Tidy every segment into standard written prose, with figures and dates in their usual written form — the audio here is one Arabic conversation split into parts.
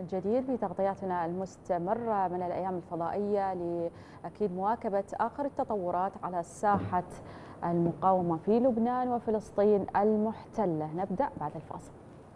جديد في تغطياتنا المستمرة من الأيام الفضائية لأكيد مواكبة آخر التطورات على ساحة المقاومة في لبنان وفلسطين المحتلة. نبدأ بعد الفاصل.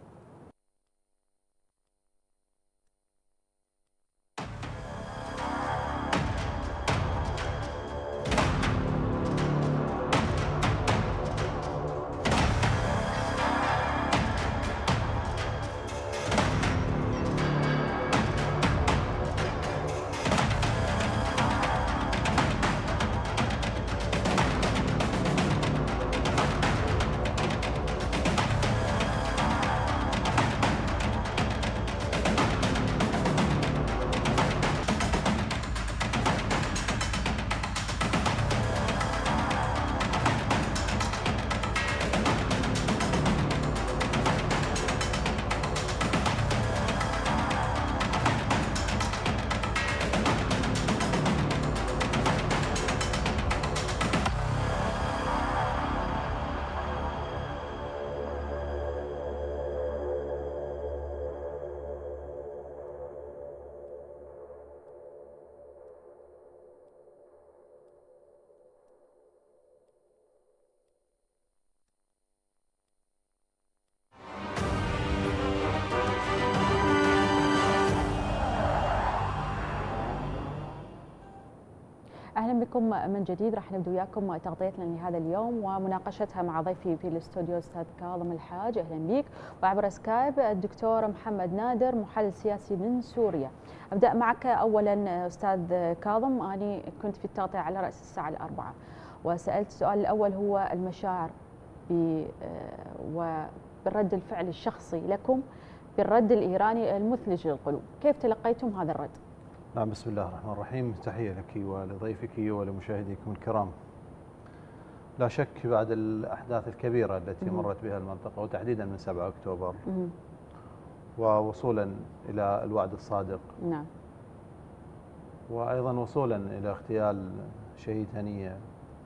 أهلا بكم من جديد. راح نبدأ وياكم تغطيتنا لهذا اليوم ومناقشتها مع ضيفي في الاستوديو أستاذ كاظم الحاج. أهلا بك. وعبر سكايب الدكتور محمد نادر محلل سياسي من سوريا. أبدأ معك أولا أستاذ كاظم. أنا كنت في التغطية على رأس الساعة 4 وسألت السؤال الأول هو المشاعر وبالرد الفعل الشخصي لكم بالرد الإيراني المثلج للقلوب، كيف تلقيتم هذا الرد؟ نعم، بسم الله الرحمن الرحيم. تحية لك ولضيفك ولمشاهديكم الكرام. لا شك بعد الأحداث الكبيرة التي مرت بها المنطقة وتحديدا من 7 أكتوبر ووصولا إلى الوعد الصادق، نعم، وأيضا وصولا إلى اغتيال شهيد هنية،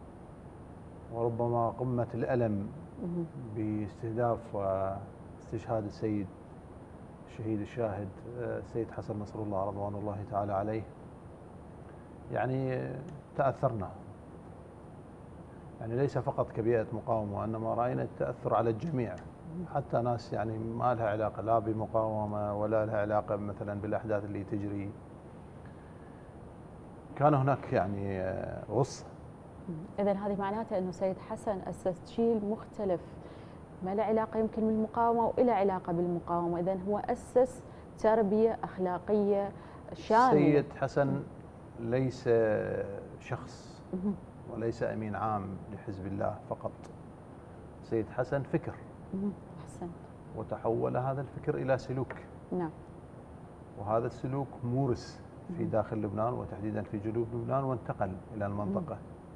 وربما قمة الألم باستهداف واستشهاد السيد الشهيد الشاهد السيد حسن نصر الله رضوان الله تعالى عليه. يعني تأثرنا، يعني ليس فقط كبيئة مقاومة، وإنما رأينا التأثر على الجميع، حتى ناس يعني ما لها علاقة لا بمقاومة ولا لها علاقة مثلا بالأحداث اللي تجري. كان هناك يعني غصة. إذن هذه معناته أنه سيد حسن أسس جيل مختلف ما له علاقة يمكن بالمقاومة وإلى علاقة بالمقاومة، إذن هو أسس تربية أخلاقية شاملة. سيد حسن ليس شخص وليس أمين عام لحزب الله فقط. سيد حسن فكر. أحسنت. وتحول هذا الفكر إلى سلوك. نعم. وهذا السلوك مورس في داخل لبنان وتحديدا في جنوب لبنان وانتقل إلى المنطقة.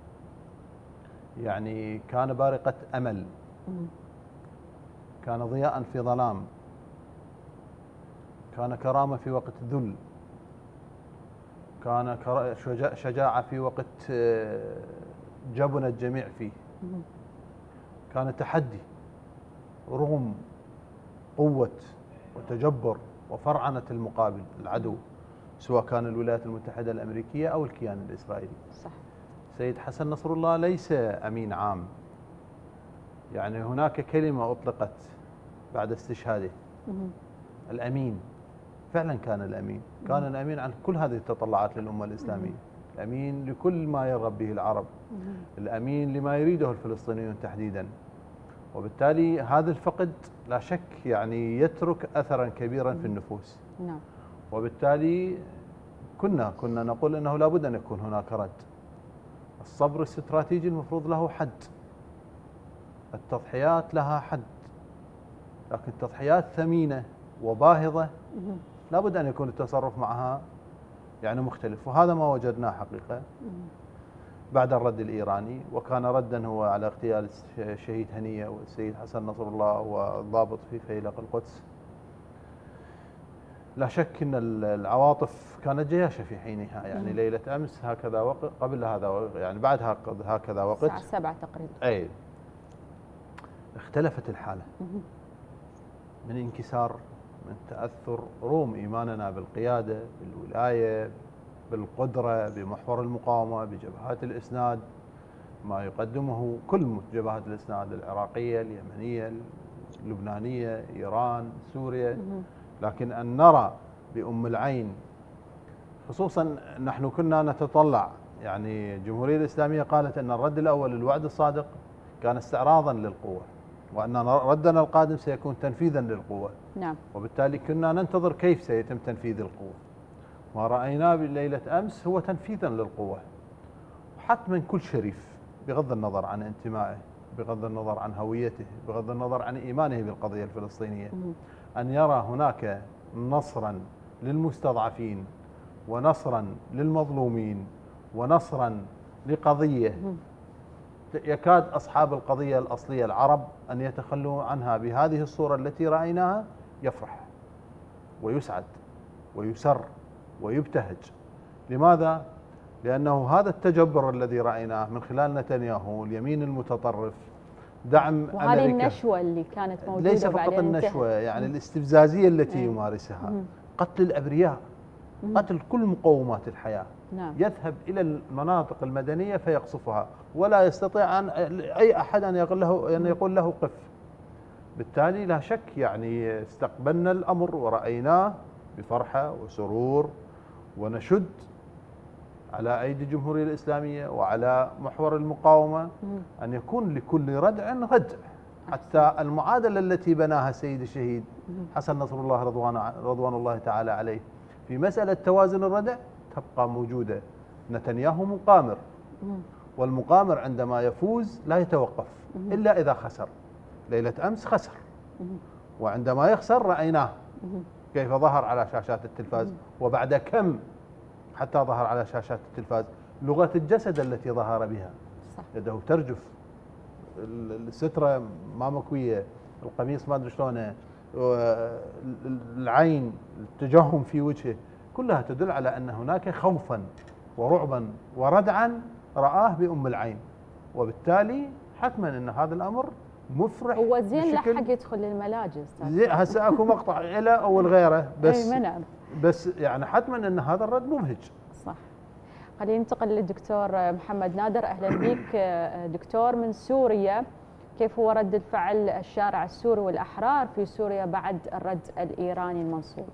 يعني كان بارقة أمل، كان ضياء في ظلام، كان كرامة في وقت ذل، كان شجاعة في وقت جبن الجميع فيه، كان تحدي رغم قوة وتجبر وفرعنة المقابل العدو، سواء كان الولايات المتحدة الأمريكية أو الكيان الإسرائيلي. صح. سيد حسن نصر الله ليس أمين عام. يعني هناك كلمة أطلقت بعد استشهاده، الأمين. فعلا كان الأمين، كان الأمين عن كل هذه التطلعات للأمة الإسلامية، الأمين لكل ما يرغب به العرب، الأمين لما يريده الفلسطينيون تحديدا. وبالتالي هذا الفقد لا شك يعني يترك أثرا كبيرا في النفوس. نعم. وبالتالي كنا نقول أنه لابد أن يكون هناك رد. الصبر الاستراتيجي المفروض له حد، التضحيات لها حد، لكن تضحيات ثمينة وباهظة لابد أن يكون التصرف معها يعني مختلف، وهذا ما وجدناه حقيقة بعد الرد الإيراني. وكان ردا هو على اغتيال الشهيد هنية والسيد حسن نصر الله والضابط في فيلق القدس. لا شك أن العواطف كانت جياشة في حينها، يعني ليلة أمس هكذا وقت، قبل هذا يعني بعد هكذا وقت، الساعة 7 تقريبا. أي اختلفت الحالة من انكسار من تأثر روم إيماننا بالقيادة، بالولاية، بالقدرة، بمحور المقاومة، بجبهات الإسناد، ما يقدمه كل جبهات الإسناد العراقية، اليمنية، اللبنانية، إيران، سوريا. لكن أن نرى بأم العين، خصوصا نحن كنا نتطلع، يعني الجمهورية الإسلامية قالت أن الرد الأول الوعد الصادق كان استعراضا للقوة، وأن ردنا القادم سيكون تنفيذا للقوة. نعم. وبالتالي كنا ننتظر كيف سيتم تنفيذ القوة. ما رأيناه بليلة أمس هو تنفيذا للقوة. حتما كل شريف بغض النظر عن انتمائه، بغض النظر عن هويته، بغض النظر عن إيمانه بالقضية الفلسطينية، أن يرى هناك نصرا للمستضعفين، ونصرا للمظلومين، ونصرا لقضية يكاد أصحاب القضية الأصلية العرب أن يتخلوا عنها بهذه الصورة التي رأيناها، يفرح ويسعد ويسر ويبتهج. لماذا؟ لأنه هذا التجبر الذي رأيناه من خلال نتنياهو، اليمين المتطرف، دعم وهذه أمريكا، النشوة اللي كانت موجودة ليس فقط النشوة، يعني الاستفزازية التي يمارسها، قتل الأبرياء، قتل كل مقومات الحياة. نعم. يذهب إلى المناطق المدنية فيقصفها، ولا يستطيع أي أحد أن يقول له قف. بالتالي لا شك يعني استقبلنا الأمر ورأيناه بفرحة وسرور، ونشد على أيدي الجمهورية الإسلامية وعلى محور المقاومة أن يكون لكل ردع ردع، حتى المعادلة التي بناها السيد الشهيد حسن نصر الله رضوان الله تعالى عليه في مسألة توازن الردع تبقى موجودة. نتنياهو مقامر، والمقامر عندما يفوز لا يتوقف إلا إذا خسر. ليلة أمس خسر، وعندما يخسر رأيناه كيف ظهر على شاشات التلفاز، وبعد كم حتى ظهر على شاشات التلفاز. لغة الجسد التي ظهر بها، يده ترجف، السترة ما مكوية، القميص ما ادري شلونه، العين، التجهم في وجهه، كلها تدل على أن هناك خوفا ورعبا وردعا رآه بأم العين. وبالتالي حتما أن هذا الأمر مفرح. هو زين لحق يدخل للملاجئ. زين، هسه اكو مقطع له او الغيره، بس نعم. بس يعني حتما ان هذا الرد مبهج. صح. خلينا ننتقل للدكتور محمد نادر. اهلا بك دكتور من سوريا. كيف هو رد الفعل الشارع السوري والاحرار في سوريا بعد الرد الايراني المنصوب؟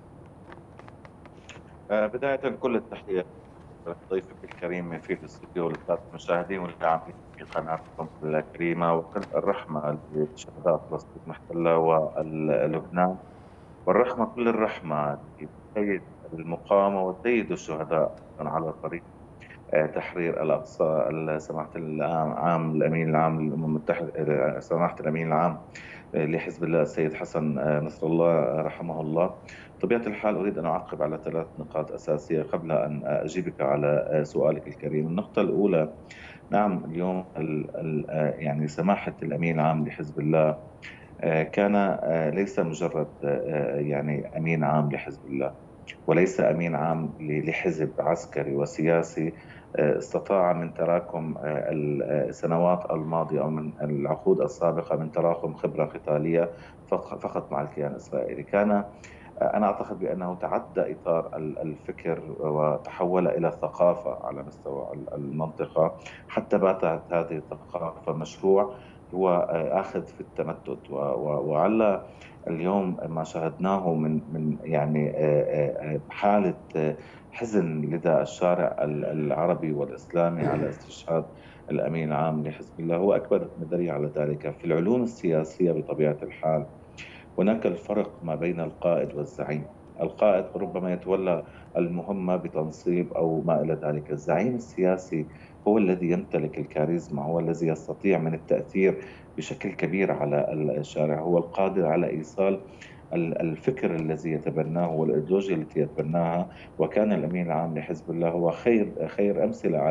بدايه كل التحيه لضيفك الكريم في الاستوديو وللساده المشاهدين والداعمين في قناتكم الكريمه، وكل الرحمه لشهداء فلسطين المحتله ولبنان، والرحمه كل الرحمه لسيد المقاومه وسيد الشهداء على طريق تحرير الاقصى. سماحه العام الامين العام للامم المتحده، سماحه الامين العام لحزب الله السيد حسن نصر الله رحمه الله. بطبيعة الحال أريد أن أعقب على 3 نقاط أساسية قبل أن أجيبك على سؤالك الكريم. النقطة الأولى، نعم اليوم يعني سماحة الأمين العام لحزب الله كان ليس مجرد يعني أمين عام لحزب الله، وليس أمين عام لحزب عسكري وسياسي استطاع من تراكم السنوات الماضية أو من العقود السابقة من تراكم خبرة قتالية فقط مع الكيان الإسرائيلي. كان أنا أعتقد بأنه تعدى إطار الفكر وتحول إلى ثقافة على مستوى المنطقة، حتى باتت هذه الثقافة مشروع هو آخذ في التمدد. وعلى اليوم ما شاهدناه من يعني حالة حزن لدى الشارع العربي والإسلامي على استشهاد الأمين العام لحزب الله هو أكبر دليل على ذلك. في العلوم السياسية بطبيعة الحال هناك الفرق ما بين القائد والزعيم. القائد ربما يتولى المهمة بتنصيب أو ما إلى ذلك، الزعيم السياسي هو الذي يمتلك الكاريزما، هو الذي يستطيع من التأثير بشكل كبير على الشارع، هو القادر على إيصال الفكر الذي يتبناه والإيديولوجيا التي يتبناها. وكان الأمين العام لحزب الله هو خير أمثلة على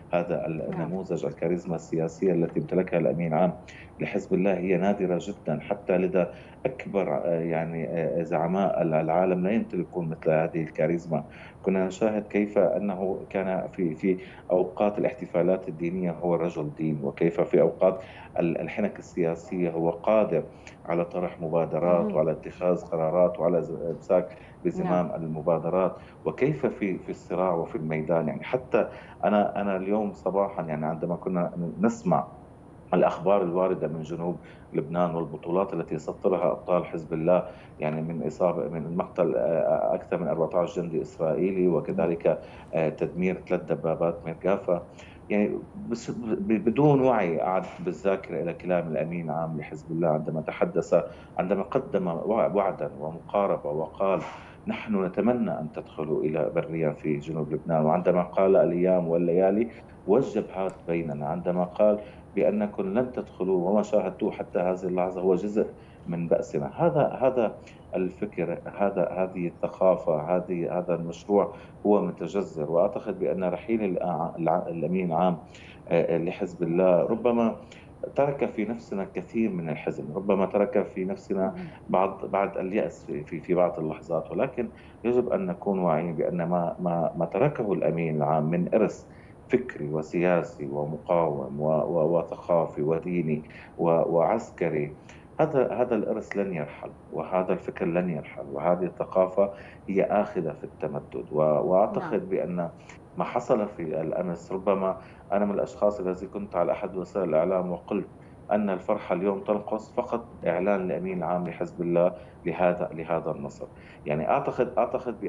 هذا النموذج، الكاريزما السياسية التي امتلكها الأمين العام لحزب الله هي نادرة جدا، حتى لدى أكبر يعني زعماء العالم لا يمتلكون مثل هذه الكاريزما. كنا نشاهد كيف أنه كان في أوقات الاحتفالات الدينية هو رجل دين، وكيف في أوقات الحنك السياسية هو قادر على طرح مبادرات وعلى اتخاذ قرارات وعلى إمساك بزمام المبادرات، وكيف في الصراع وفي الميدان. يعني حتى أنا اليوم صباحا يعني عندما كنا نسمع الأخبار الواردة من جنوب لبنان والبطولات التي سطرها أبطال حزب الله، يعني من إصابة من مقتل أكثر من 14 جندي إسرائيلي، وكذلك تدمير 3 دبابات ميركافا، يعني بس بدون وعي أعد بالذاكرة إلى كلام الأمين العام لحزب الله عندما تحدث، عندما قدم وعدا ومقاربة وقال نحن نتمنى أن تدخلوا إلى بريا في جنوب لبنان، وعندما قال الأيام والليالي والجبهات بيننا، عندما قال بأنكم لن تدخلوا وما شاهدتوه حتى هذه اللحظة هو جزء من بأسنا. هذا الفكر، هذه الثقافة، هذا المشروع هو متجذر. وأعتقد بأن رحيل الأمين العام لحزب الله ربما ترك في نفسنا الكثير من الحزن، ربما ترك في نفسنا بعض اليأس في بعض اللحظات، ولكن يجب أن نكون واعيين بأن ما تركه الأمين العام من إرث فكري وسياسي ومقاوم وثقافي وديني وعسكري، هذا الإرث لن يرحل، وهذا الفكر لن يرحل، وهذه الثقافة هي آخذة في التمدد. وأعتقد بأن ما حصل في الأمس، ربما أنا من الأشخاص الذي كنت على أحد وسائل الإعلام وقلت أن الفرحة اليوم تنقص فقط إعلان الأمين العام لحزب الله لهذا النصر. يعني أعتقد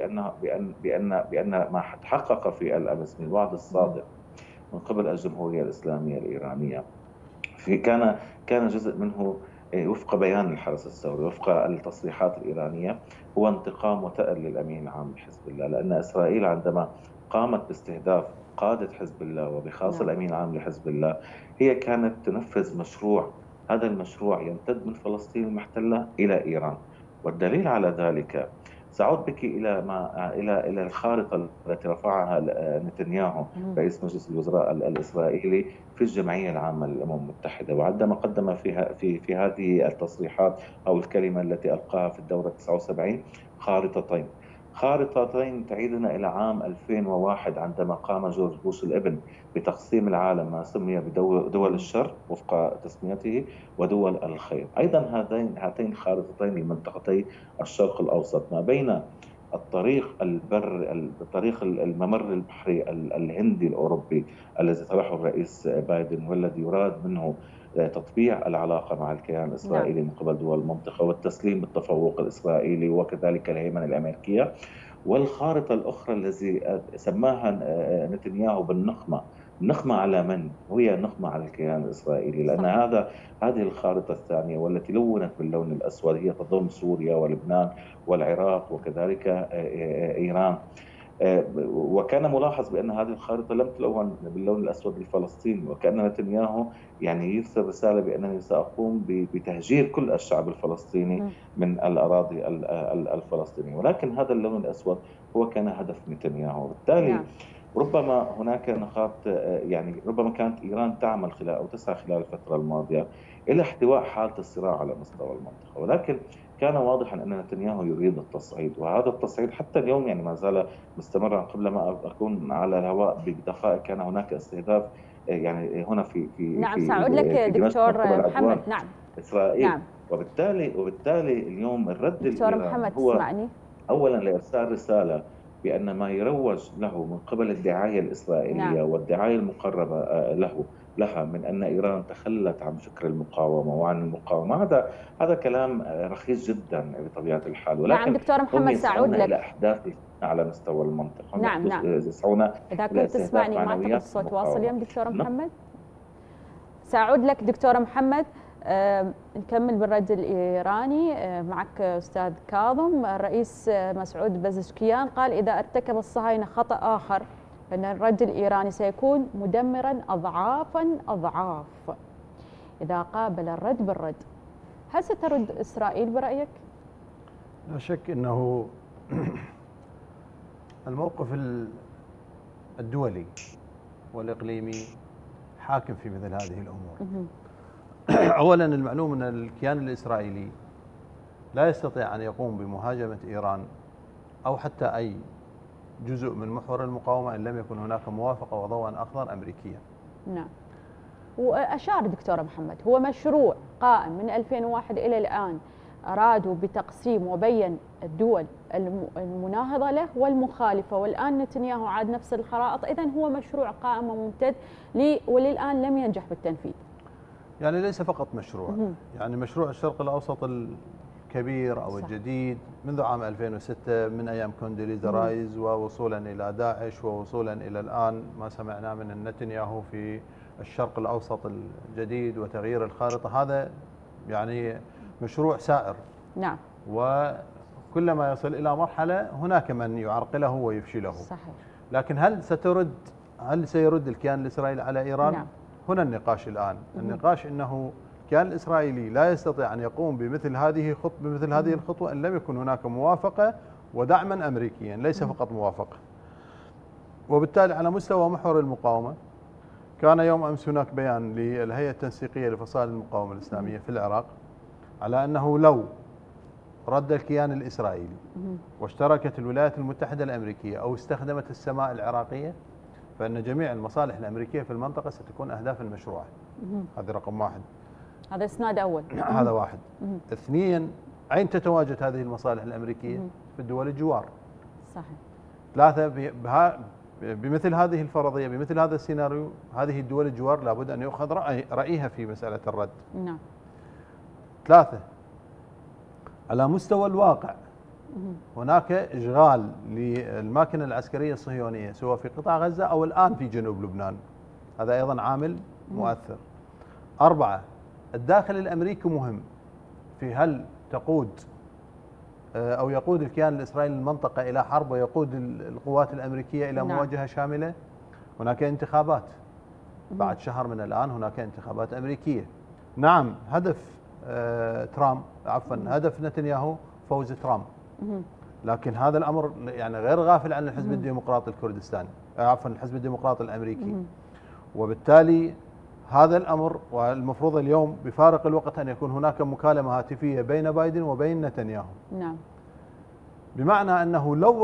بأن ما تحقق في الأمس من الوعد الصادق من قبل الجمهورية الإسلامية الإيرانية كان جزء منه وفق بيان الحرس الثوري، وفق التصريحات الإيرانية، هو انتقام وثأر للأمين العام لحزب الله، لأن إسرائيل عندما قامت باستهداف قادة حزب الله وبخاصة الأمين العام لحزب الله، هي كانت تنفذ مشروع، هذا المشروع يمتد من فلسطين المحتلة إلى إيران. والدليل على ذلك سأعود بك إلى الخارطة التي رفعها نتنياهو رئيس مجلس الوزراء الإسرائيلي في الجمعية العامة للأمم المتحدة، وعندما قدم في هذه التصريحات أو الكلمة التي ألقاها في الدورة 79 خارطتين تعيدنا إلى عام 2001 عندما قام جورج بوش الابن بتقسيم العالم ما سمي بدول الشر وفق تسميته ودول الخير. أيضا هاتين خارطتين لمنطقتي الشرق الأوسط ما بين الطريق الممر البحري الهندي الأوروبي الذي طرحه الرئيس بايدن، والذي يراد منه تطبيع العلاقة مع الكيان الإسرائيلي من قبل دول المنطقة والتسليم بالتفوق الإسرائيلي وكذلك الهيمنة الأمريكية، والخارطة الأخرى التي سماها نتنياهو بالنقمة. نقمة على من؟ هي نقمة على الكيان الإسرائيلي، لأن هذه الخارطة الثانية والتي لونت باللون الأسود هي تضم سوريا ولبنان والعراق وكذلك إيران. وكان ملاحظ بأن هذه الخارطة لم تلون باللون الأسود لفلسطين، وكأن نتنياهو يعني يرسل رسالة بأنني سأقوم بتهجير كل الشعب الفلسطيني من الأراضي الفلسطينية، ولكن هذا اللون الأسود هو كان هدف نتنياهو. بالتالي ربما هناك نقاط، يعني ربما كانت إيران تعمل أو تسعى خلال الفترة الماضية إلى احتواء حالة الصراع على مستوى المنطقة، ولكن كان واضحا أن نتنياهو يريد التصعيد، وهذا التصعيد حتى اليوم يعني ما زال مستمرا. قبل ما أكون على الهواء بدقائق كان هناك استهداف يعني هنا نعم سأعود لك دكتور محمد. نعم إسرائيل. نعم. وبالتالي اليوم الرد دكتور محمد هو تسمعني؟ أولا لإرسال رسالة بأن ما يروج له من قبل الدعاية الإسرائيلية والدعاية المقربة لها من أن إيران تخلت عن فكر المقاومة وعن المقاومة، هذا كلام رخيص جدا بطبيعة الحال. ولكن نعم دكتور محمد سأعود لك إلى أحداث على مستوى المنطقة. نعم يسعونا إذا كنت تسمعني. ما أعتقد الصوت واصل اليوم دكتور محمد. سأعود لك دكتور محمد. نكمل بالرد الإيراني. معك أستاذ كاظم. الرئيس مسعود بزشكيان قال إذا ارتكب الصهاينة خطأ آخر فإن الرد الإيراني سيكون مدمرا أضعاف إذا قابل الرد بالرد. هل سترد إسرائيل برأيك؟ لا شك أنه الموقف الدولي والإقليمي حاكم في مثل هذه الأمور. أولا المعلوم أن الكيان الإسرائيلي لا يستطيع أن يقوم بمهاجمة إيران أو حتى أي جزء من محور المقاومة إن لم يكن هناك موافقة وضوءا أخضر أمريكيا. نعم. وأشار دكتور محمد هو مشروع قائم من 2001 إلى الآن، أرادوا بتقسيم وبين الدول المناهضة له والمخالفة، والآن نتنياهو عاد نفس الخرائط. إذن هو مشروع قائم وممتد وللآن لم ينجح بالتنفيذ. يعني ليس فقط مشروع، يعني مشروع الشرق الأوسط الكبير أو الجديد منذ عام 2006 من أيام كوندوليزا رايز ووصولا إلى داعش ووصولا إلى الآن ما سمعناه من نتنياهو في الشرق الأوسط الجديد وتغيير الخارطة، هذا يعني مشروع سائر. نعم. وكلما يصل إلى مرحلة هناك من يعرقله ويفشله. صحيح. لكن هل سيرد الكيان الإسرائيلي على إيران؟ نعم. هنا النقاش الآن. النقاش أنه الكيان الإسرائيلي لا يستطيع أن يقوم بمثل هذه الخطوة إن لم يكن هناك موافقة ودعما أمريكيا، ليس فقط موافقة. وبالتالي على مستوى محور المقاومة كان يوم أمس هناك بيان للهيئة التنسيقية لفصائل المقاومة الإسلامية في العراق على أنه لو رد الكيان الإسرائيلي واشتركت الولايات المتحدة الأمريكية أو استخدمت السماء العراقية فإن جميع المصالح الأمريكية في المنطقة ستكون أهداف المشروع. هذا رقم واحد. هذا إسناد أول. هذا واحد. اثنين، أين تتواجد هذه المصالح الأمريكية؟ في الدول الجوار. صحيح. ثلاثة، بمثل هذه الفرضية، بمثل هذا السيناريو، هذه الدول الجوار لابد أن يؤخذ رأيها في مسألة الرد. نعم. ثلاثة، على مستوى الواقع هناك إشغال للماكينة العسكرية الصهيونية سواء في قطاع غزة أو الآن في جنوب لبنان، هذا أيضا عامل مؤثر. أربعة، الداخل الأمريكي مهم في هل تقود أو يقود الكيان الإسرائيلي المنطقة إلى حرب ويقود القوات الأمريكية إلى مواجهة شاملة. هناك انتخابات بعد شهر من الآن، هناك انتخابات أمريكية. نعم، هدف نتنياهو فوز ترامب، لكن هذا الأمر يعني غير غافل عن الحزب الديمقراطي الكردستاني، الحزب الديمقراطي الأمريكي. وبالتالي هذا الأمر، والمفروض اليوم بفارق الوقت أن يكون هناك مكالمة هاتفية بين بايدن وبين نتنياهو. نعم. بمعنى أنه لو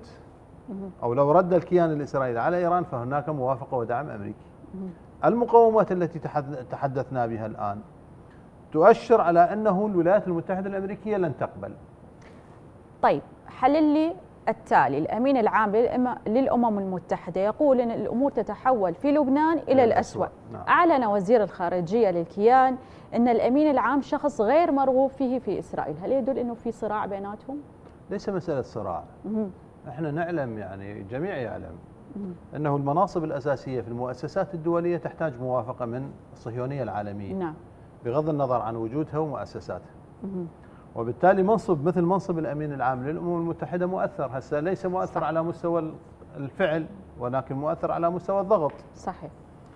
رد الكيان الإسرائيلي على إيران فهناك موافقة ودعم أمريكي. المقومات التي تحدثنا بها الآن تؤشر على أنه الولايات المتحدة الأمريكية لن تقبل. طيب، حلل لي التالي. الأمين العام للأمم المتحدة يقول أن الأمور تتحول في لبنان إلى الأسوأ. نعم. أعلن وزير الخارجية للكيان أن الأمين العام شخص غير مرغوب فيه في إسرائيل. هل يدل أنه في صراع بيناتهم؟ ليس مسألة صراع. احنا نعلم، يعني الجميع يعلم أنه المناصب الأساسية في المؤسسات الدولية تحتاج موافقة من الصهيونية العالمية. نعم. بغض النظر عن وجودها ومؤسساتها. وبالتالي منصب مثل منصب الأمين العام للأمم المتحدة مؤثر، هسه ليس مؤثر صح. على مستوى الفعل، ولكن مؤثر على مستوى الضغط. صحيح.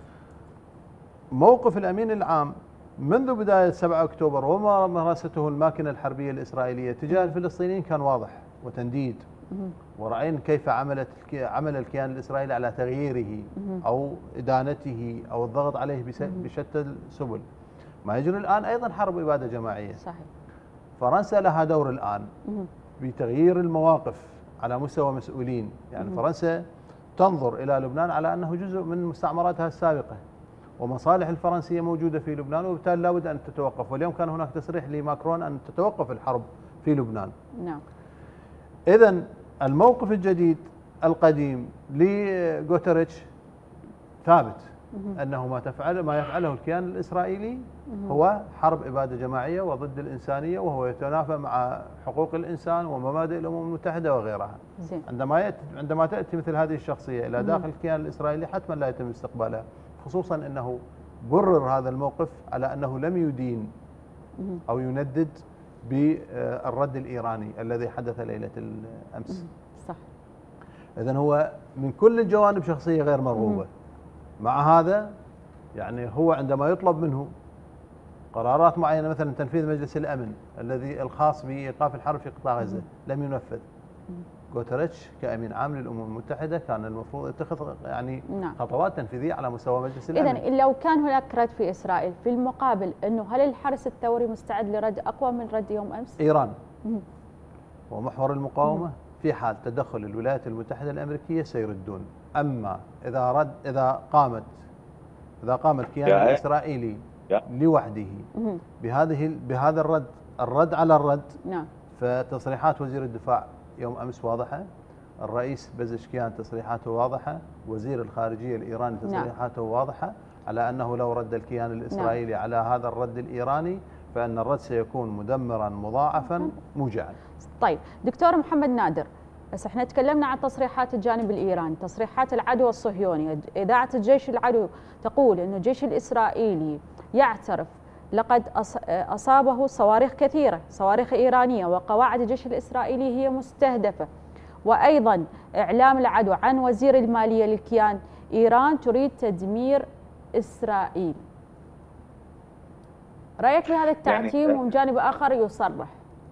موقف الأمين العام منذ بداية 7 أكتوبر وما مارسته الماكينة الحربية الإسرائيلية تجاه الفلسطينيين كان واضح وتنديد. ورأينا كيف عمل الكيان الإسرائيلي على تغييره أو إدانته أو الضغط عليه بشتى السبل. ما يجري الآن أيضا حرب إبادة جماعية. صحيح. فرنسا لها دور الآن بتغيير المواقف على مستوى مسؤولين. يعني فرنسا تنظر إلى لبنان على أنه جزء من مستعمراتها السابقة، ومصالح الفرنسية موجودة في لبنان، وبالتالي لا بد أن تتوقف. واليوم كان هناك تصريح لماكرون أن تتوقف الحرب في لبنان. نعم. إذن الموقف الجديد القديم لغوتريتش ثابت، أنه ما يفعله الكيان الإسرائيلي هو حرب إبادة جماعية وضد الإنسانية، وهو يتنافى مع حقوق الإنسان ومبادئ الأمم المتحدة وغيرها. زين. عندما تأتي مثل هذه الشخصية إلى داخل الكيان الإسرائيلي حتما لا يتم استقبالها، خصوصا أنه برر هذا الموقف على أنه لم يدين أو يندد بالرد الإيراني الذي حدث ليلة الأمس. صح. إذن هو من كل الجوانب شخصية غير مرغوبة. مع هذا يعني هو عندما يطلب منه قرارات معينة، مثلا تنفيذ مجلس الأمن الذي الخاص بإيقاف الحرب في قطاع غزة، لم ينفذ. غوتريتش كأمين عام للأمم المتحدة كان المفروض يتخذ يعني نعم. خطوات تنفيذية على مستوى مجلس الأمن. إذن لو كان هناك رد في إسرائيل، في المقابل أنه هل الحرس الثوري مستعد لرد أقوى من رد يوم أمس؟ إيران ومحور المقاومة في حال تدخل الولايات المتحدة الأمريكية سيردون. أما إذا قام الكيان الإسرائيلي لوحده بهذا الرد على الرد، نعم. فتصريحات وزير الدفاع يوم أمس واضحة، الرئيس بزشكيان تصريحاته واضحة، وزير الخارجية الإيراني تصريحاته واضحة على أنه لو رد الكيان الإسرائيلي على هذا الرد الإيراني فإن الرد سيكون مدمرا مضاعفا موجعا. طيب دكتور محمد نادر، بس احنا تكلمنا عن تصريحات الجانب الإيراني، تصريحات العدو الصهيوني، إذاعة الجيش العدو تقول أن الجيش الإسرائيلي يعترف لقد أصابه صواريخ كثيرة، صواريخ إيرانية، وقواعد الجيش الإسرائيلي هي مستهدفة. وأيضا إعلام العدو عن وزير المالية للكيان، إيران تريد تدمير إسرائيل. رأيك بهذا التعتيم؟ ومن جانب آخر يصرح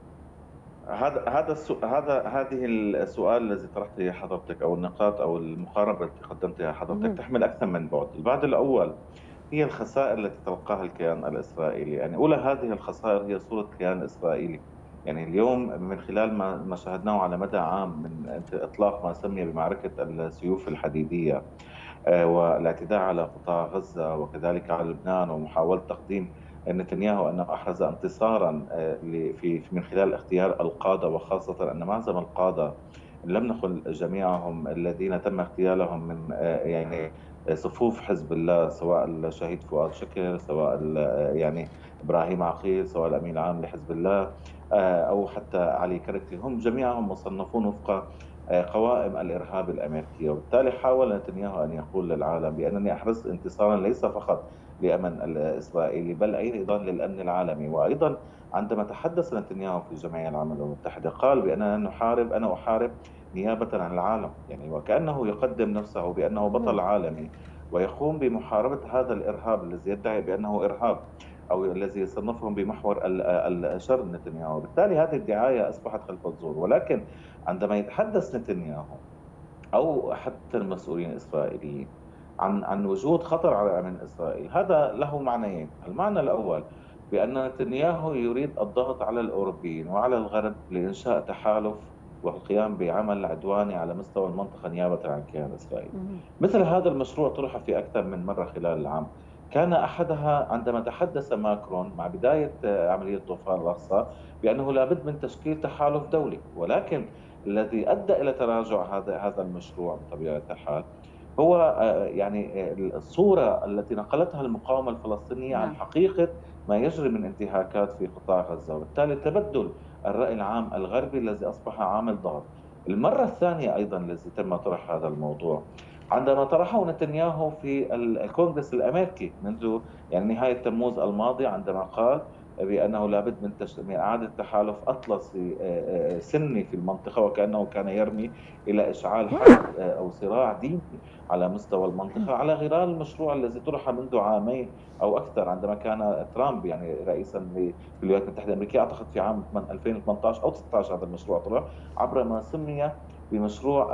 هذه السؤال الذي طرحته حضرتك، او النقاط او المقاربه التي قدمتها حضرتك تحمل اكثر من بعد. البعد الاول هي الخسائر التي تلقاها الكيان الاسرائيلي. يعني اولى هذه الخسائر هي صوره كيان اسرائيلي. يعني اليوم من خلال ما شاهدناه على مدى عام من اطلاق ما سمي بمعركه السيوف الحديديه والاعتداء على قطاع غزه وكذلك على لبنان، ومحاوله تقديم نتنياهو أنه أحرز انتصارا من خلال اختيار القادة، وخاصة أن معظم القادة لم نقل جميعهم الذين تم اغتيالهم من يعني صفوف حزب الله، سواء الشهيد فؤاد شكر، سواء يعني إبراهيم عقيل، سواء الأمين العام لحزب الله، أو حتى علي كركي، هم جميعهم مصنفون وفق قوائم الإرهاب الأمريكية. وبالتالي حاول نتنياهو أن يقول للعالم بأنني أحرزت انتصارا ليس فقط لأمن الإسرائيلي بل أيضا للأمن العالمي. وأيضا عندما تحدث نتنياهو في الجمعية العامة للأمم المتحدة قال بأننا أنا أحارب نيابة عن العالم، يعني وكأنه يقدم نفسه بأنه بطل عالمي ويقوم بمحاربة هذا الإرهاب الذي يدعي بأنه إرهاب أو الذي يصنفهم بمحور الشر نتنياهو. بالتالي هذه الدعاية أصبحت خلف الزور. ولكن عندما يتحدث نتنياهو أو حتى المسؤولين الإسرائيليين عن وجود خطر على أمن إسرائيل، هذا له معنيين. المعنى الأول بأن نتنياهو يريد الضغط على الأوروبيين وعلى الغرب لإنشاء تحالف والقيام بعمل عدواني على مستوى المنطقة نيابة عن الكيان الإسرائيلي. مثل هذا المشروع طرح في أكثر من مرة خلال العام، كان أحدها عندما تحدث ماكرون مع بداية عملية طوفان الأقصى بأنه لابد من تشكيل تحالف دولي. ولكن الذي أدى إلى تراجع هذا المشروع بطبيعة الحال هو يعني الصورة التي نقلتها المقاومة الفلسطينية عن حقيقة ما يجري من انتهاكات في قطاع غزة، وبالتالي تبدل الرأي العام الغربي الذي أصبح عامل ضغط. المرة الثانية أيضا التي تم طرح هذا الموضوع عندما طرحه نتنياهو في الكونغرس الأمريكي منذ يعني نهاية تموز الماضي، عندما قال بأنه لابد من إعادة تحالف أطلسي سني في المنطقة، وكأنه كان يرمي إلى إشعال حرب أو صراع ديني على مستوى المنطقة، على غرار المشروع الذي طرح منذ عامين أو أكثر عندما كان ترامب يعني رئيسا للولايات المتحدة الأمريكية، أعتقد في عام 2018 أو 19 هذا المشروع طرح عبر ما سمي بمشروع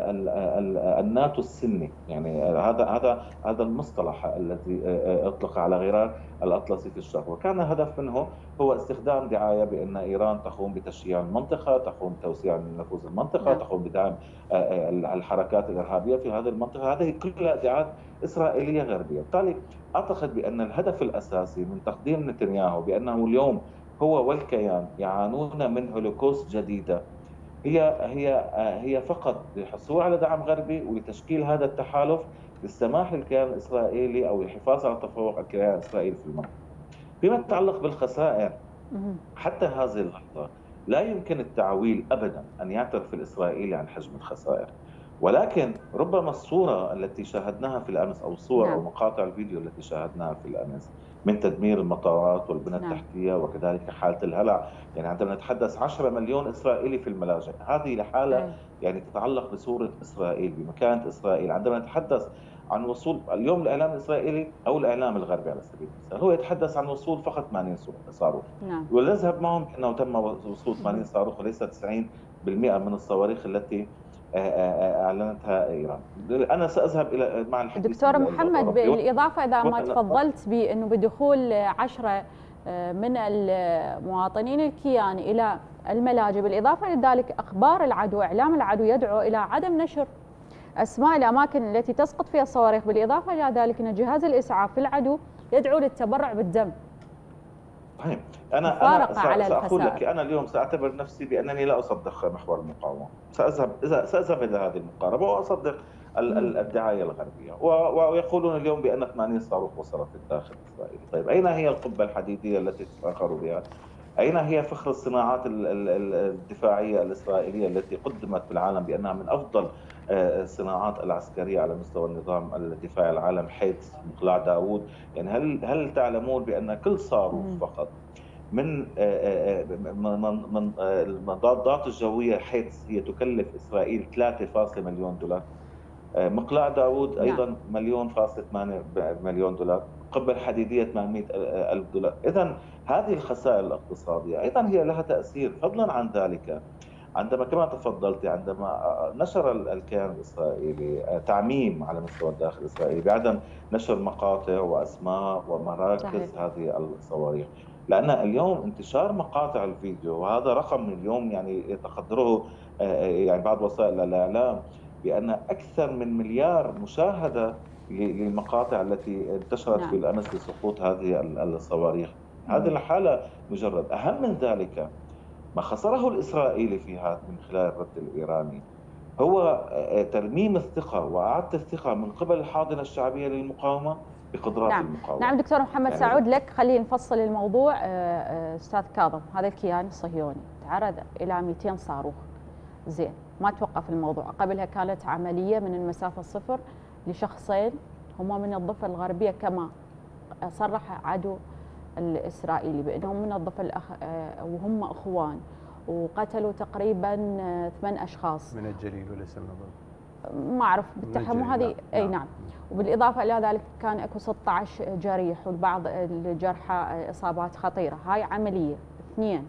الناتو السني. يعني هذا المصطلح الذي اطلق على غرار الأطلسي في الشرق، وكان هدف منه هو استخدام دعاية بأن إيران تقوم بتشييع المنطقة، تقوم بتوسيع نفوذ المنطقة، تقوم بدعم الحركات الإرهابية في هذه المنطقة. هذه كلها ادعاءات إسرائيلية غربية. بالتالي أعتقد بأن الهدف الأساسي من تقديم نتنياهو بأنه اليوم هو والكيان يعانون من هولوكوست جديدة هي فقط للحصول على دعم غربي ولتشكيل هذا التحالف للسماح للكيان الإسرائيلي أو الحفاظ على تفوق الكيان الإسرائيلي في المنطقة. فيما يتعلق بالخسائر، حتى هذه اللحظة لا يمكن التعويل أبدا أن يعترف الإسرائيلي عن حجم الخسائر، ولكن ربما الصورة التي شاهدناها في الأمس أو الصور أو مقاطع الفيديو التي شاهدناها في الأمس من تدمير المطارات والبنى التحتية وكذلك حالة الهلع، يعني عندما نتحدث 10 مليون إسرائيلي في الملاجئ، هذه لحالة يعني تتعلق بصورة إسرائيل بمكانة إسرائيل. عندما نتحدث عن وصول اليوم الإعلام الإسرائيلي أو الإعلام الغربي على سبيل المثال هو يتحدث عن وصول فقط 80 صاروخ، ونذهب معهم أنه تم وصول 80 صاروخ وليس 90 من الصواريخ التي أعلنتها إيران. أنا سأذهب إلى مع الحديث دكتور محمد، بالإضافة إذا ما تفضلت بأنه بدخول 10 من المواطنين الكيان إلى الملاجئ، بالإضافة لذلك أخبار العدو، إعلام العدو يدعو إلى عدم نشر أسماء الأماكن التي تسقط فيها الصواريخ، بالإضافة إلى ذلك أن جهاز الإسعاف في العدو يدعو للتبرع بالدم. صحيح. أنا سأقول لك، أنا اليوم سأعتبر نفسي بأنني لا أصدق محور المقاومة، سأذهب إلى هذه المقاربة وأصدق الدعاية الغربية، ويقولون اليوم بأن 80 صاروخ وصلت الداخل الإسرائيلي. طيب أين هي القبة الحديدية التي تفاخروا بها؟ أين هي فخر الصناعات الدفاعية الإسرائيلية التي قدمت في العالم بأنها من أفضل الصناعات العسكرية على مستوى النظام الدفاعي العالم، حيث مقلاع داوود؟ يعني هل تعلمون بأن كل صاروخ فقط من المضادات الجوية حيث هي تكلف إسرائيل 3 مليون دولار، مقلاع داوود أيضا 1.8 مليون دولار، قبة حديدية 800 ألف دولار. إذن هذه الخسائر الاقتصادية أيضا هي لها تأثير. فضلا عن ذلك، عندما كما تفضلت، عندما نشر الكيان الإسرائيلي تعميم على مستوى الداخل الإسرائيلي بعدم نشر مقاطع وأسماء ومراكز صحيح. هذه الصواريخ، لأن اليوم انتشار مقاطع الفيديو، وهذا رقم اليوم يعني يتقدره يعني بعض وسائل الإعلام بأن أكثر من مليار مشاهدة للمقاطع التي انتشرت في الأمس لسقوط هذه الصواريخ. هذه الحالة مجرد. أهم من ذلك ما خسره الإسرائيلي في هذا من خلال الرد الإيراني هو ترميم الثقة وإعادة الثقة من قبل الحاضنة الشعبية للمقاومة بقدرات المقاومة. نعم دكتور محمد، يعني سأعود لك. خلينا نفصل الموضوع. أستاذ كاظم، هذا الكيان الصهيوني تعرض إلى 200 صاروخ، زين، ما توقف الموضوع. قبلها كانت عملية من المسافة 0 لشخصين هما من الضفة الغربية، كما صرح عدو الإسرائيلي بأنهم من الضفة وهم أخوان، وقتلوا تقريبا 8 أشخاص من الجليل وليس من الضفة، ما أعرف بالتحم هذه. أي نعم. وبالإضافة إلى ذلك كان أكو 16 جريح والبعض الجرحى إصابات خطيرة. هاي عملية. 2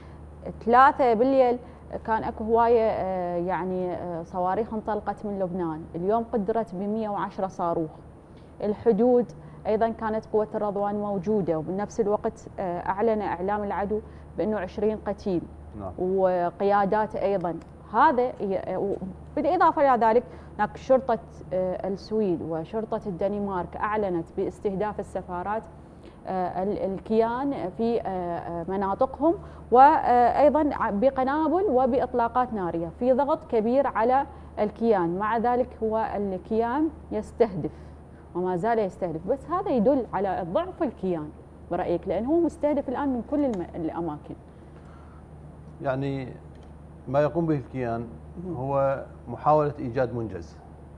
3 بالليل كان اكو هوايه يعني صواريخ انطلقت من لبنان، اليوم قدرت ب 110 صاروخ. الحدود ايضا كانت قوه الرضوان موجوده، وبنفس الوقت اعلن اعلام العدو بانه 20 قتيل وقيادات ايضا. هذا بالاضافه الى ذلك هناك شرطه السويد وشرطه الدنمارك اعلنت باستهداف السفارات الكيان في مناطقهم، وأيضا بقنابل وبإطلاقات نارية، في ضغط كبير على الكيان. مع ذلك هو الكيان يستهدف وما زال يستهدف، بس هذا يدل على ضعف الكيان برأيك، لأنه هو مستهدف الآن من كل الأماكن. يعني ما يقوم به الكيان هو محاولة إيجاد منجز،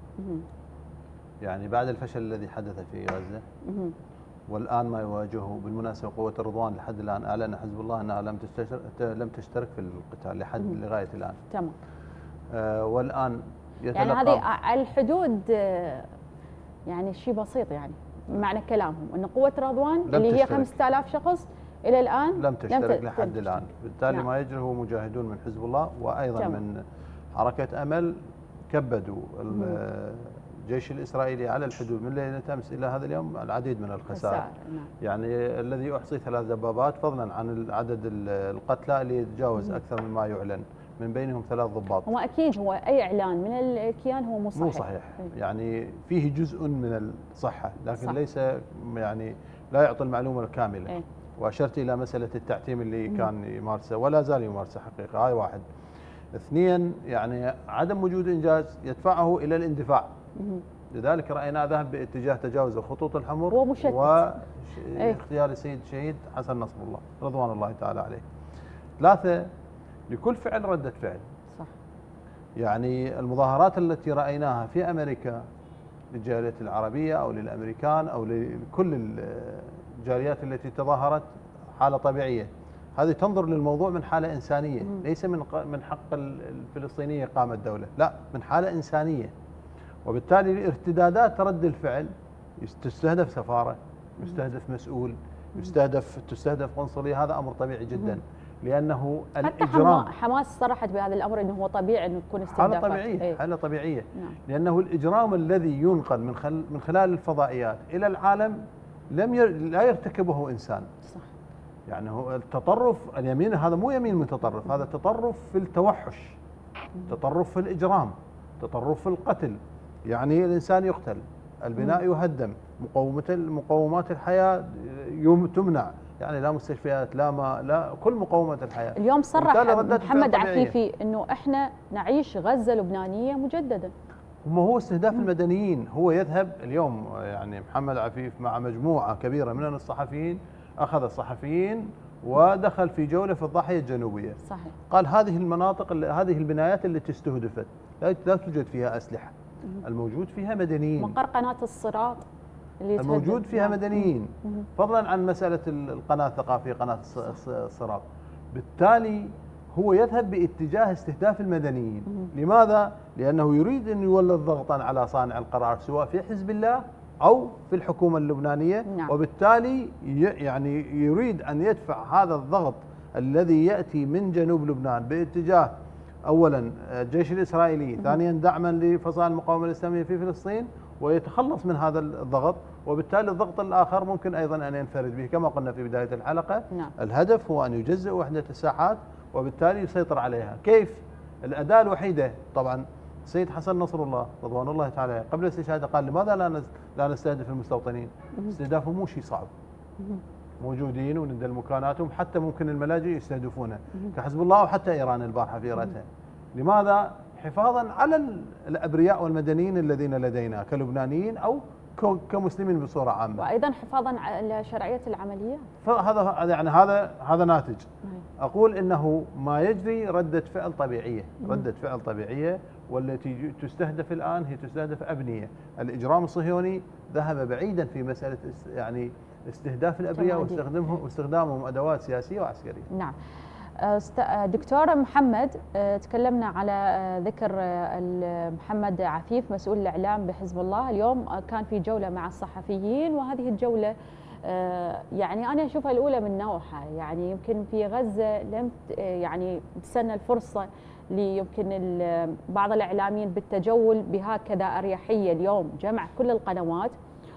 يعني بعد الفشل الذي حدث في غزة والآن ما يواجهه. بالمناسبة قوة الرضوان لحد الآن أعلن حزب الله أنها لم تشترك في القتال لغاية الآن. تمام. والآن يعني هذه الحدود يعني شيء بسيط، يعني معنى كلامهم أن قوة رضوان اللي هي 5000 شخص إلى الآن لم تشترك لحد الآن. بالتالي ما يجري هو مجاهدون من حزب الله وأيضا تمام. من حركة أمل كبدوا الجيش الإسرائيلي على الحدود من ليلة أمس إلى هذا اليوم العديد من الخسائر. يعني الذي أحصي 3 دبابات، فضلا عن عدد القتلى اللي يتجاوز أكثر مما يعلن، من بينهم 3 ضباط. هو أكيد هو أي إعلان من الكيان هو مو صحيح. يعني فيه جزء من الصحة، لكن صح. ليس يعني لا يعطي المعلومة الكاملة. وأشرت إلى مسألة التعتيم اللي كان يمارسه ولا زال يمارسه حقيقة. هاي 1. 2 يعني عدم وجود إنجاز يدفعه إلى الاندفاع. لذلك رأينا ذهب باتجاه تجاوز الخطوط الحمر واختيار السيد الشهيد حسن نصر الله رضوان الله تعالى عليه. 3 لكل فعل ردة فعل. صح. يعني المظاهرات التي رأيناها في أمريكا للجالية العربية أو للأمريكان أو لكل الجاليات التي تظاهرت حالة طبيعية، هذه تنظر للموضوع من حالة إنسانية، ليس من حق الفلسطينية إقامة دولة، لا، من حالة إنسانية. وبالتالي الارتدادات رد الفعل، تستهدف سفارة، يستهدف مسؤول، تستهدف قنصلية، هذا أمر طبيعي جدا. لأنه حتى الإجرام حماس صرحت بهذا الأمر أنه هو طبيعي أنه تكون استهدافات. حالة طبيعية، حالة طبيعية. نعم. لأنه الإجرام الذي ينقل من خلال الفضائيات إلى العالم لا يرتكبه إنسان. صح. يعني هو التطرف اليمين هذا مو يمين متطرف، هذا تطرف في التوحش، تطرف في الإجرام، تطرف في القتل. يعني الإنسان يقتل، البناء يهدم، مقومات الحياة تمنع، يعني لا مستشفيات لا ماء لا كل مقومات الحياة. اليوم صرح محمد عفيفي أنه إحنا نعيش غزة لبنانية مجددا. هو استهداف المدنيين. هو يذهب اليوم، يعني محمد عفيف مع مجموعة كبيرة من الصحفيين، أخذ الصحفيين ودخل في جولة في الضاحية الجنوبية. صحيح. قال هذه المناطق، هذه البنايات التي استهدفت لا توجد فيها أسلحة، الموجود فيها مدنيين. مقر قناة الصراط اللي الموجود فيها مدنيين، فضلا عن مسألة القناة الثقافية قناة الصراط. بالتالي هو يذهب باتجاه استهداف المدنيين. لماذا؟ لأنه يريد أن يولد ضغطا على صانع القرار سواء في حزب الله أو في الحكومة اللبنانية. نعم. وبالتالي يعني يريد أن يدفع هذا الضغط الذي يأتي من جنوب لبنان باتجاه أولا الجيش الإسرائيلي، ثانيا دعما لفصائل المقاومة الإسلامية في فلسطين، ويتخلص من هذا الضغط. وبالتالي الضغط الآخر ممكن أيضا أن ينفرد به كما قلنا في بداية الحلقة. نعم. الهدف هو أن يجزئ وحدة الساحات وبالتالي يسيطر عليها. كيف؟ الأداة الوحيدة طبعا السيد حسن نصر الله رضوان الله تعالى قبل الاستشهاد قال لماذا لا نستهدف المستوطنين؟ استهدافهم مو شيء صعب، موجودين وندل مكاناتهم، حتى ممكن الملاجئ يستهدفونها كحزب الله أو حتى إيران البارحة في رأتها. لماذا؟ حفاظا على الأبرياء والمدنيين الذين لدينا كلبنانيين أو كمسلمين بصورة عامة، وأيضا حفاظا على شرعية العمليات. فهذا يعني هذا ناتج. أقول إنه ما يجري ردة فعل طبيعية، ردة فعل طبيعية، والتي تستهدف الآن هي تستهدف أبنية. الإجرام الصهيوني ذهب بعيدا في مسألة يعني استهداف الأبرياء واستخدامهم أدوات سياسية وعسكرية. نعم. دكتور محمد، تكلمنا على ذكر محمد عفيف مسؤول الإعلام بحزب الله. اليوم كان في جولة مع الصحفيين، وهذه الجولة يعني أنا أشوفها الأولى من نوعها. يعني يمكن في غزة لم يعني تسنى الفرصة ليمكن بعض الإعلاميين بالتجول بهكذا أريحية. اليوم جمع كل القنوات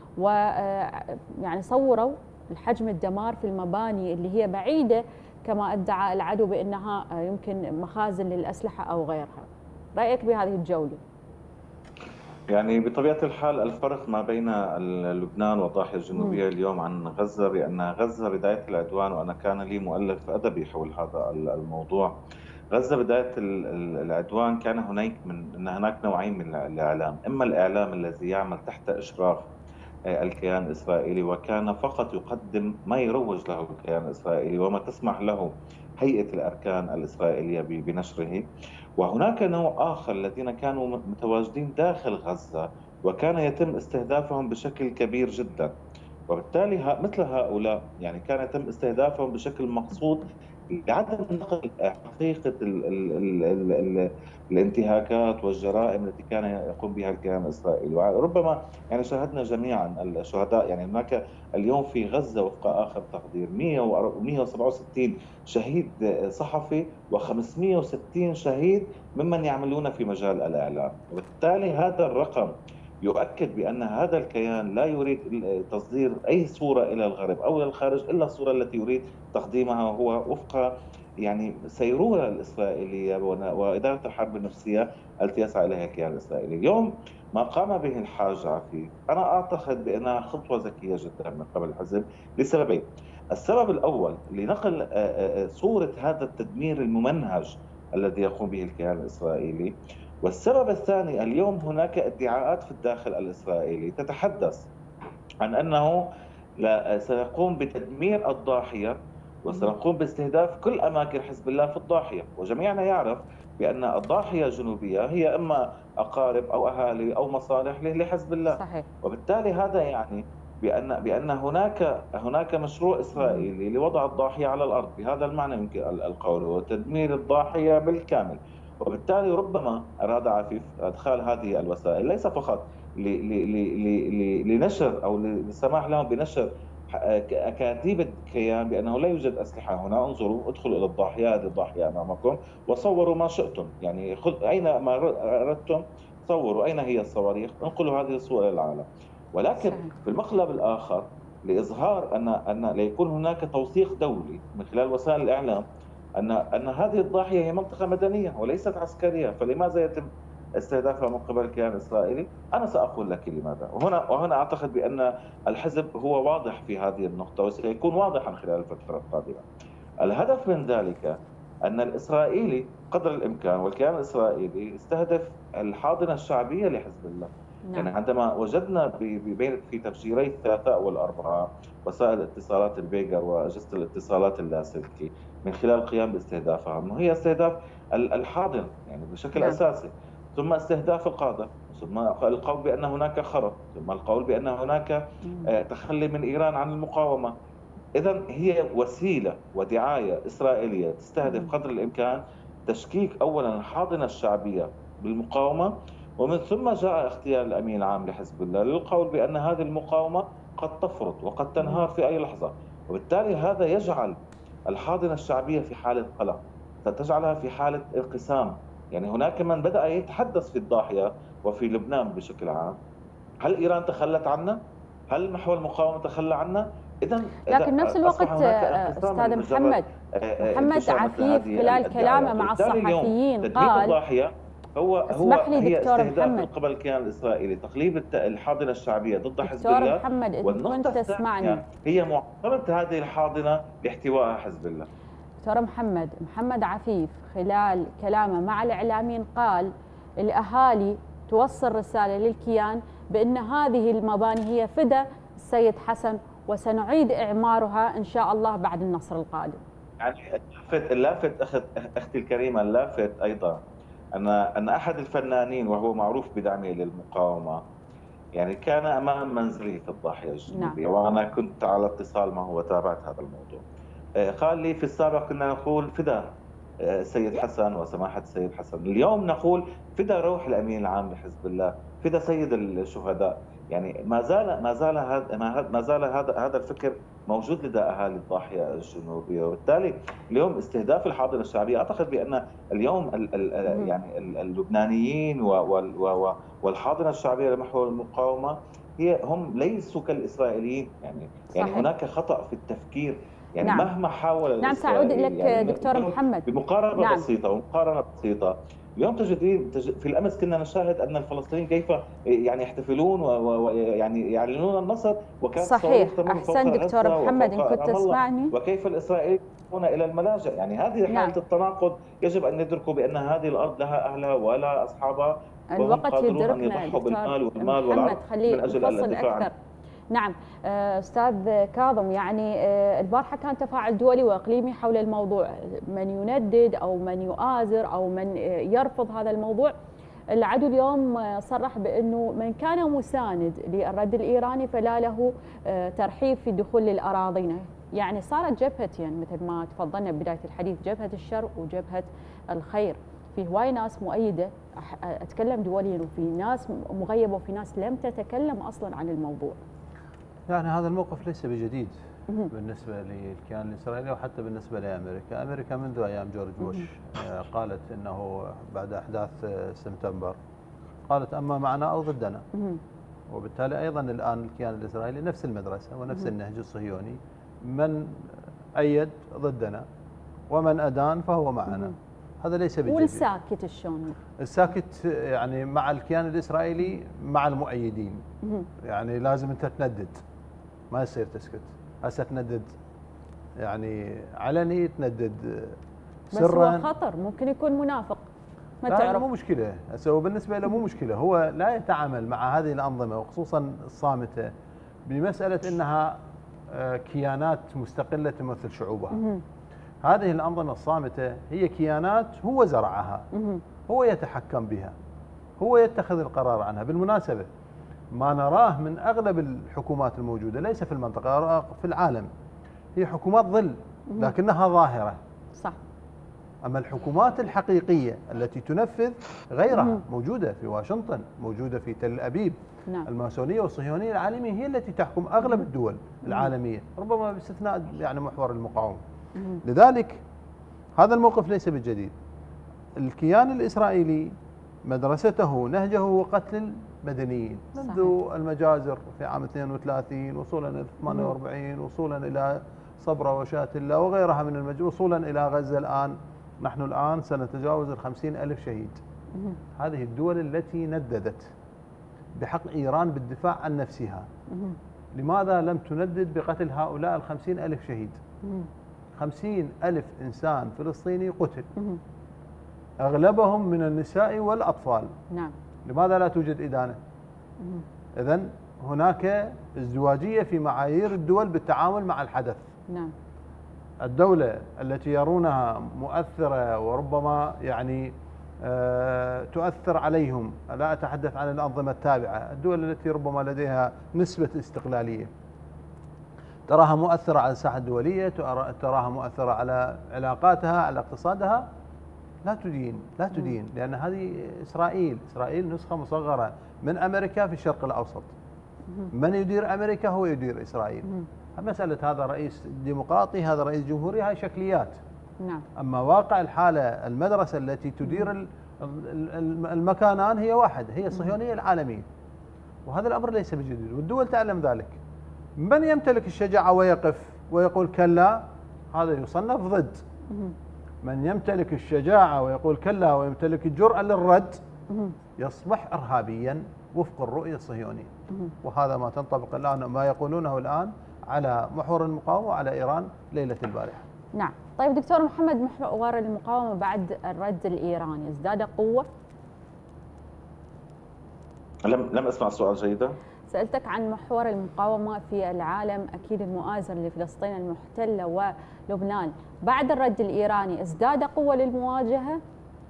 ويعني صوروا الحجم الدمار في المباني اللي هي بعيدة كما ادعى العدو بأنها يمكن مخازن للأسلحة أو غيرها. رأيك بهذه الجولة؟ يعني بطبيعة الحال الفرق ما بين لبنان والضاحية الجنوبية اليوم عن غزة، بأن غزة بداية العدوان، وأنا كان لي مؤلف أدبي حول هذا الموضوع. غزة بداية العدوان كان هناك نوعين من الإعلام، إما الإعلام الذي يعمل تحت إشراف الكيان الإسرائيلي وكان فقط يقدم ما يروج له الكيان الإسرائيلي وما تسمح له هيئة الأركان الإسرائيلية بنشره، وهناك نوع آخر الذين كانوا متواجدين داخل غزة وكان يتم استهدافهم بشكل كبير جدا. وبالتالي مثل هؤلاء يعني كان يتم استهدافهم بشكل مقصود لعدم نقل حقيقة الانتهاكات والجرائم التي كان يقوم بها الكيان الإسرائيلي. وربما يعني شاهدنا جميعا الشهداء، يعني هناك اليوم في غزة وفق آخر تقدير 167 شهيد صحفي و560 شهيد ممن يعملون في مجال الإعلام. وبالتالي هذا الرقم يؤكد بأن هذا الكيان لا يريد تصدير أي صورة إلى الغرب أو إلى الخارج إلا الصورة التي يريد تقديمها هو وفق يعني سيرورة الإسرائيلية وإدارة الحرب النفسية التي يسعى إليها الكيان الإسرائيلي. اليوم ما قام به الحاج عفيف أنا أعتقد بأنها خطوة ذكية جدا من قبل الحزب لسببين. السبب الأول لنقل صورة هذا التدمير الممنهج الذي يقوم به الكيان الإسرائيلي، والسبب الثاني اليوم هناك ادعاءات في الداخل الإسرائيلي تتحدث عن أنه سيقوم بتدمير الضاحية وسنقوم باستهداف كل أماكن حزب الله في الضاحية. وجميعنا يعرف بأن الضاحية الجنوبية هي إما أقارب أو أهالي أو مصالح لحزب الله. صحيح. وبالتالي هذا يعني بأن هناك مشروع إسرائيلي لوضع الضاحية على الأرض، بهذا المعنى يمكن القول، وتدمير الضاحية بالكامل. وبالتالي ربما أراد عفيف إدخال هذه الوسائل ليس فقط لنشر أو للسماح لهم بنشر أكاذيب الكيان بأنه لا يوجد أسلحة هنا، انظروا ادخلوا إلى الضاحية، هذه الضاحية أمامكم وصوروا ما شئتم، يعني خذ أين ما أردتم صوروا أين هي الصواريخ، انقلوا هذه الصورة للعالم. ولكن في المقلب الآخر لإظهار أن ليكون هناك توثيق دولي من خلال وسائل الإعلام أن هذه الضاحية هي منطقة مدنية وليست عسكرية، فلماذا يتم استهدافها من قبل الكيان الإسرائيلي؟ أنا سأقول لك لماذا. وهنا أعتقد بأن الحزب هو واضح في هذه النقطة وسيكون واضحا خلال الفترة القادمة. الهدف من ذلك أن الإسرائيلي قدر الإمكان والكيان الإسرائيلي استهدف الحاضنة الشعبية لحزب الله. يعني عندما وجدنا في تفجيري الثلاثاء والأربعاء وسائل اتصالات البيجر وأجهزة الاتصالات اللاسلكي من خلال القيام باستهدافها، أنه هي استهداف الحاضن يعني بشكل أساسي، ثم استهداف القادة، ثم القول بأن هناك خرق، ثم القول بأن هناك تخلي من إيران عن المقاومة. إذن هي وسيلة ودعاية إسرائيلية تستهدف قدر الإمكان تشكيك أولا الحاضنة الشعبية بالمقاومة، ومن ثم جاء اغتيال الأمين العام لحزب الله للقول بأن هذه المقاومة قد تفرط وقد تنهار في أي لحظة، وبالتالي هذا يجعل الحاضنة الشعبية في حالة قلق، ستجعلها في حالة انقسام. يعني هناك من بدأ يتحدث في الضاحية وفي لبنان بشكل عام، هل إيران تخلت عنا؟ هل محور المقاومة تخلى عنا؟ لكن نفس الوقت أستاذ محمد عفيف خلال كلامه مع الصحفيين قال الضاحية اسمح لي هي دكتور استهداف من محمد قبل الكيان الإسرائيلي، تقليب الحاضنة الشعبية ضد حزب الله. دكتور محمد إذا كنت تسمعني، هي معطلة هذه الحاضنة لاحتواء حزب الله. دكتور محمد عفيف خلال كلامه مع الإعلاميين قال الأهالي توصل رسالة للكيان بأن هذه المباني هي فدى السيد حسن وسنعيد إعمارها إن شاء الله بعد النصر القادم. يعني اللافت أختي الكريمة، اللافت أيضا أن أحد الفنانين وهو معروف بدعمه للمقاومة يعني كان أمام منزله في الضاحية الجنوبية، وأنا كنت على اتصال معه وتابعت هذا الموضوع. قال لي في السابق كنا نقول فدى السيد حسن وسماحة السيد حسن، اليوم نقول فدى روح الأمين العام لحزب الله، فدى سيد الشهداء. يعني ما زال هذا الفكر موجود لدى اهالي الضاحيه الجنوبيه، وبالتالي اليوم استهداف الحاضنه الشعبيه، اعتقد بان اليوم يعني اللبنانيين والحاضنه الشعبيه لمحور المقاومه هم ليسوا كالاسرائيليين، يعني هناك خطا في التفكير. يعني مهما حاول نعم سأعود لك يعني دكتور محمد بمقارنه بسيطه. اليوم تجدين في الامس كنا نشاهد ان الفلسطينيين كيف يعني يحتفلون ويعني يعلنون النصر، وكان صحيح. احسن دكتور محمد ان كنت تسمعني، وكيف الاسرائيليين يذهبون الى الملاجئ. يعني هذه حاله التناقض يجب ان ندركوا بان هذه الارض لها اهلها ولا اصحابها، الوقت يدركنا دكتور محمد، خليه نفصل اكثر. نعم أستاذ كاظم، يعني البارحة كان تفاعل دولي وإقليمي حول الموضوع، من يندد أو من يؤازر أو من يرفض هذا الموضوع. العدو اليوم صرح بأنه من كان مساند للرد الإيراني فلا له ترحيب في الدخول للأراضينا. يعني صارت جبهتين مثل ما تفضلنا ببداية الحديث، جبهة الشر وجبهة الخير. في هواي ناس مؤيدة أتكلم دوليا، وفي ناس مغيبة، وفي ناس لم تتكلم أصلا عن الموضوع. يعني هذا الموقف ليس بجديد بالنسبة للكيان الإسرائيلي وحتى بالنسبة لأمريكا. أمريكا منذ أيام جورج بوش قالت أنه بعد أحداث سبتمبر قالت أما معنا أو ضدنا، وبالتالي أيضا الآن الكيان الإسرائيلي نفس المدرسة ونفس النهج الصهيوني، من أيد ضدنا ومن أدان فهو معنا. هذا ليس بجديد. والساكت شلون؟ الساكت يعني مع الكيان الإسرائيلي مع المؤيدين، يعني لازم أنت تندد، ما يصير تسكت. هسه تندد يعني علني، تندد سرا، بس هو خطر، ممكن يكون منافق ما لا تعرف. مو مشكلة، هسه هو بالنسبة له مو مشكلة، هو لا يتعامل مع هذه الأنظمة وخصوصا الصامتة بمسألة أنها كيانات مستقلة تمثل شعوبها. هذه الأنظمة الصامتة هي كيانات هو زرعها، هو يتحكم بها، هو يتخذ القرار عنها. بالمناسبة ما نراه من أغلب الحكومات الموجودة ليس في المنطقة، في العالم، هي حكومات ظل لكنها ظاهرة. صح. أما الحكومات الحقيقية التي تنفذ غيرها موجودة في واشنطن، موجودة في تل أبيب. نعم. الماسونية والصهيونية العالمية هي التي تحكم أغلب الدول العالمية، ربما باستثناء يعني محور المقاومة. لذلك هذا الموقف ليس بالجديد. الكيان الإسرائيلي مدرسته نهجه هو قتل المدنيين منذ المجازر في عام 32 وصولا إلى 48 وصولا إلى صبرا وشاتلة وغيرها من وصولا إلى غزة. الآن نحن الآن سنتجاوز 50,000 شهيد. هذه الدول التي نددت بحق إيران بالدفاع عن نفسها، لماذا لم تندد بقتل هؤلاء 50,000 شهيد؟ 50,000 إنسان فلسطيني قتل، أغلبهم من النساء والأطفال. نعم. لماذا لا توجد إدانة؟ إذن هناك ازدواجية في معايير الدول بالتعامل مع الحدث. نعم. الدولة التي يرونها مؤثرة وربما يعني تؤثر عليهم، لا أتحدث عن الأنظمة التابعة، الدول التي ربما لديها نسبة استقلالية تراها مؤثرة على الساحة الدولية، تراها مؤثرة على علاقاتها، على اقتصادها، لا تدين لأن هذه إسرائيل نسخة مصغرة من أمريكا في الشرق الأوسط. من يدير أمريكا هو يدير إسرائيل. مسألة هذا رئيس ديمقراطي هذا رئيس جمهوري هاي شكليات. نعم. أما واقع الحالة المدرسة التي تدير المكانان هي واحد، هي الصهيونية العالمية، وهذا الأمر ليس بجديد والدول تعلم ذلك. من يمتلك الشجاعة ويقف ويقول كلا هذا يصنف ضد. من يمتلك الشجاعة ويقول كلا ويمتلك الجرأة للرد يصبح إرهابيا وفق الرؤية الصهيونية. وهذا ما تنطبق الآن ما يقولونه الآن على محور المقاومة وعلى إيران ليلة البارحة. نعم. طيب دكتور محمد، محور المقاومة بعد الرد الإيراني ازداد قوة؟ لم أسمع السؤال جيدا. سألتك عن محور المقاومة في العالم أكيد المؤازر لفلسطين المحتلة ولبنان، بعد الرد الإيراني ازداد قوة للمواجهة؟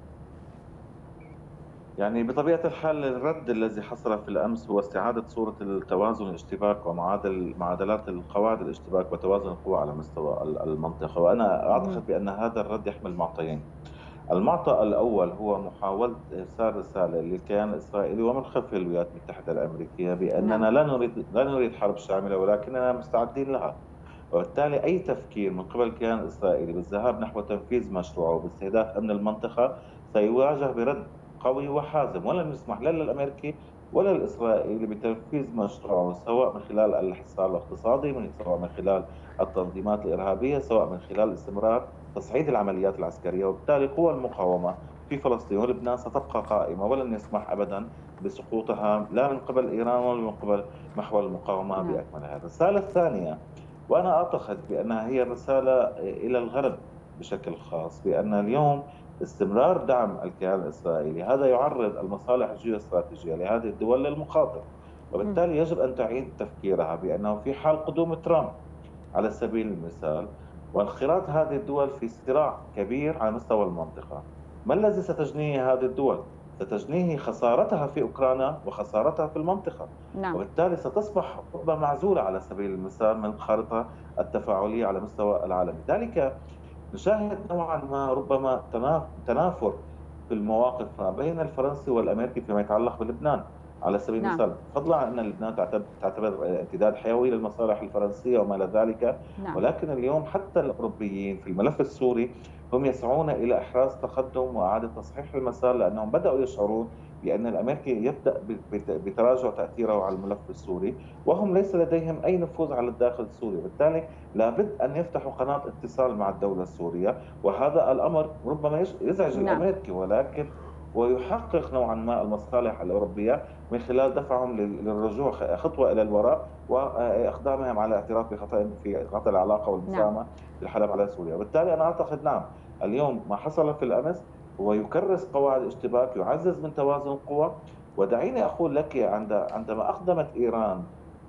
يعني بطبيعة الحال الرد الذي حصل في الأمس هو استعادة صورة التوازن الاشتباك معادلات القواعد الاشتباك وتوازن القوى على مستوى المنطقة، وأنا أعتقد بأن هذا الرد يحمل معطيين. المعطى الأول هو محاولة إرسال رسالة للكيان الإسرائيلي ومن خلفه الولايات المتحدة الأمريكية بأننا لا نريد حرب شاملة ولكننا مستعدين لها، وبالتالي أي تفكير من قبل الكيان الإسرائيلي بالذهاب نحو تنفيذ مشروعه باستهداف أمن المنطقة سيواجه برد قوي وحازم، ولن يسمح لا للأمريكي ولا الإسرائيلي بتنفيذ مشروعه، سواء من خلال الحصار الاقتصادي، سواء من خلال التنظيمات الإرهابية، سواء من خلال استمرار تصعيد العمليات العسكرية. وبالتالي قوى المقاومة في فلسطين ولبنان ستبقى قائمة ولن يسمح أبدا بسقوطها لا من قبل إيران ولا من قبل محور المقاومة بأكملها. الرسالة الثانية وأنا أعتقد بأنها هي الرسالة إلى الغرب بشكل خاص، بأن اليوم استمرار دعم الكيان الإسرائيلي هذا يعرض المصالح الجيوستراتيجية لهذه الدول للمخاطر، وبالتالي يجب أن تعيد تفكيرها بأنه في حال قدوم ترامب على سبيل المثال وانخراط هذه الدول في صراع كبير على مستوى المنطقة، ما الذي ستجنيه هذه الدول؟ ستجنيه خسارتها في أوكرانيا وخسارتها في المنطقة. نعم. وبالتالي ستصبح قطبة معزولة على سبيل المثال من الخارطة التفاعلية على مستوى العالم. لذلك نشاهد نوعا ما ربما تنافر في المواقف ما بين الفرنسي والأمريكي فيما يتعلق بلبنان على سبيل المثال. فضلا عن أن لبنان تعتبر امتداد حيوي للمصالح الفرنسية وما إلى ذلك. ولكن اليوم حتى الأوروبيين في الملف السوري هم يسعون إلى إحراز تقدم وإعادة تصحيح المسار، لأنهم بدأوا يشعرون بأن الأمريكي يبدأ بتراجع تأثيره على الملف السوري وهم ليس لديهم أي نفوذ على الداخل السوري، بالتالي لابد أن يفتحوا قناة اتصال مع الدولة السورية، وهذا الأمر ربما يزعج الأمريكي ولكن ويحقق نوعا ما المصالح الأوروبية من خلال دفعهم للرجوع خطوة إلى الوراء وإقدامهم على اعتراف بخطأ في قطع العلاقة والمساهمة للحلب على سوريا. وبالتالي أنا أعتقد نعم اليوم ما حصل في الأمس هو يكرس قواعد الاشتباك، يعزز من توازن القوى. ودعيني أقول لك عندما أقدمت إيران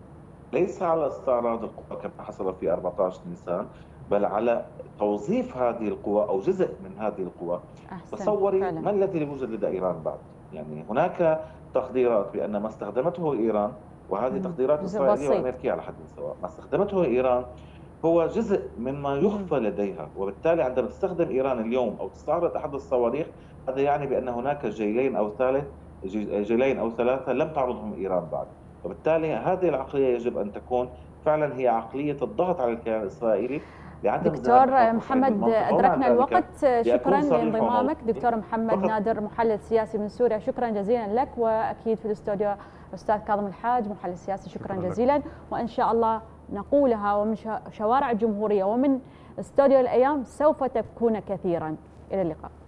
ليس على استعراض القوى كما حصل في 14 نيسان، بل على توظيف هذه القوى أو جزء من هذه القوى. تصوري ما الذي يوجد لدى إيران بعد؟ يعني هناك تقديرات بأن ما استخدمته إيران، وهذه تقديرات إسرائيلية وأمريكية على حد سواء، ما استخدمته إيران هو جزء مما يخفى لديها، وبالتالي عندما تستخدم إيران اليوم أو تستعرض أحد الصواريخ، هذا يعني بأن هناك جيلين أو ثلاثة لم تعرضهم إيران بعد. وبالتالي هذه العقلية يجب أن تكون فعلا هي عقلية الضغط على الكيان الإسرائيلي لعدم دكتور محمد، أدركنا الوقت، شكرا لانضمامك دكتور محمد نادر محلل سياسي من سوريا، شكرا جزيلا لك. وأكيد في الاستوديو أستاذ كاظم الحاج محلل سياسي، شكرا جزيلا. وإن شاء الله نقولها ومن شوارع الجمهورية ومن استوديو الأيام سوف تبكون كثيرا. إلى اللقاء.